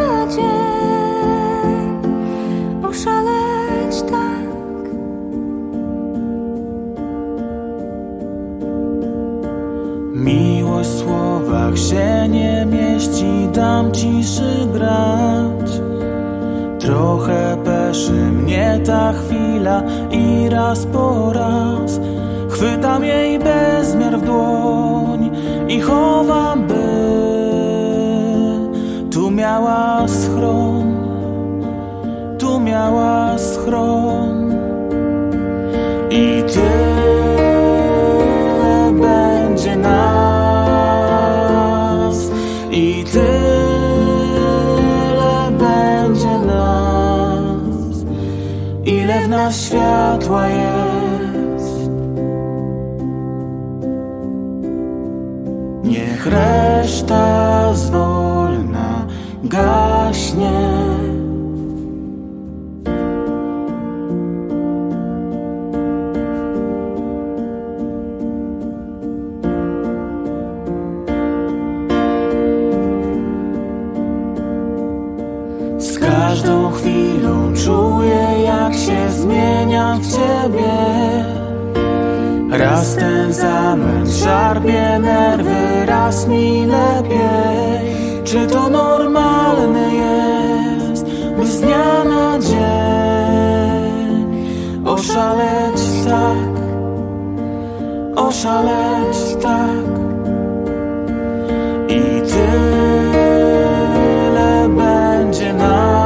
na dzień, oszaleć tak. Miłość w słowach się nie mieści, dam ciszy brać. Trochę peszy mnie ta chwila i raz po raz chwytam jej bezmiar w dłoń i chowam, by tu miała schron, tu miała schron. I tyle będzie nas, i tyle będzie nas, ile w nas światła jest. Niech reszta zwolna gaśnie. Z każdą chwilą czuję, jak się zmieniam w ciebie. Raz ten zamęt szarpie nerwy, raz mi lepiej. Czy to normalne jest, by z dnia na dzień oszaleć tak, oszaleć tak? I tyle będzie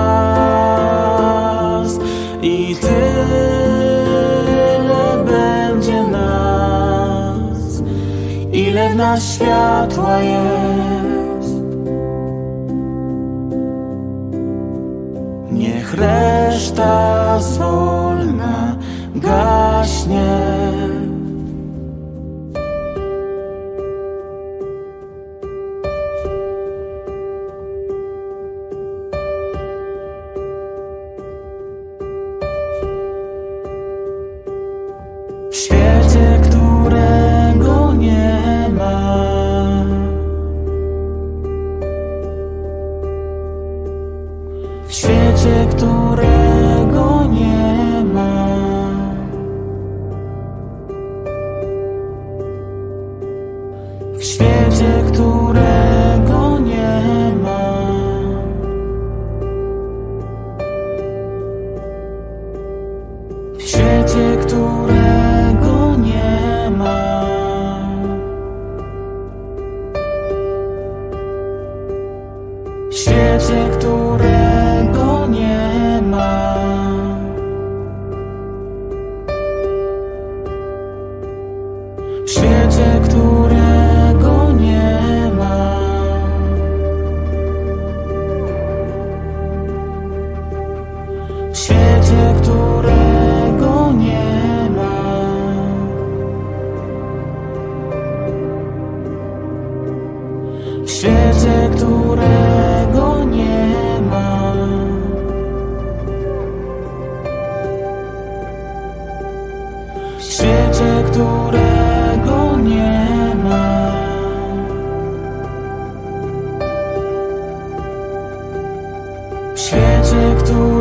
nas, i tyle będzie nas, ile w nas światła jest. Niech reszta zwolna gaśnie. W świecie, którego nie ma, w świecie, którego nie ma, w świecie, którego nie ma, w świecie, którego nie ma, w świecie, którego nie ma, w świecie, którego nie ma, w świecie, którego nie ma, w świecie, którego nie ma, w świecie, którego nie ma, w świecie, którego